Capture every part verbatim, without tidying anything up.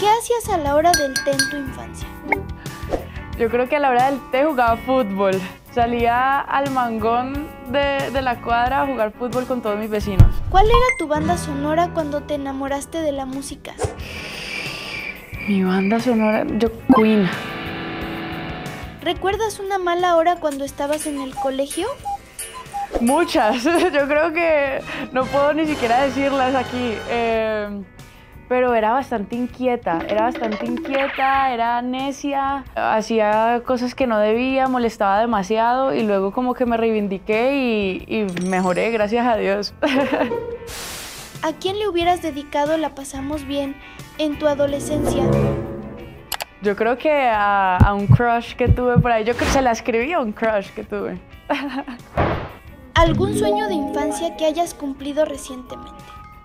¿Qué hacías a la hora del té en tu infancia? Yo creo que a la hora del té jugaba fútbol. Salía al mangón de, de la cuadra a jugar fútbol con todos mis vecinos. ¿Cuál era tu banda sonora cuando te enamoraste de la música? Mi banda sonora, yo Queen. ¿Recuerdas una mala hora cuando estabas en el colegio? Muchas, yo creo que no puedo ni siquiera decirlas aquí. Eh... Pero era bastante inquieta, era bastante inquieta, era necia, hacía cosas que no debía, molestaba demasiado y luego como que me reivindiqué y, y mejoré, gracias a Dios. ¿A quién le hubieras dedicado La Pasamos Bien en tu adolescencia? Yo creo que a, a un crush que tuve por ahí, yo creo que se la escribí a un crush que tuve. ¿Algún sueño de infancia que hayas cumplido recientemente?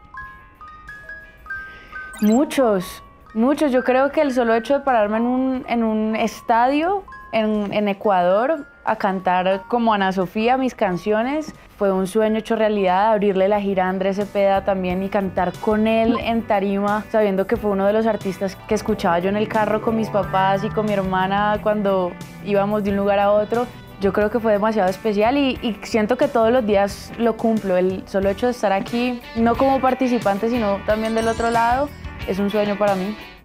Muchos, muchos. Yo creo que el solo hecho de pararme en un, en un estadio en, en Ecuador a cantar como Ana Sofía mis canciones fue un sueño hecho realidad, abrirle la gira a Andrés Cepeda también y cantar con él en tarima, sabiendo que fue uno de los artistas que escuchaba yo en el carro con mis papás y con mi hermana cuando íbamos de un lugar a otro. Yo creo que fue demasiado especial y, y siento que todos los días lo cumplo. El solo hecho de estar aquí, no como participante, sino también del otro lado, es un sueño para mí.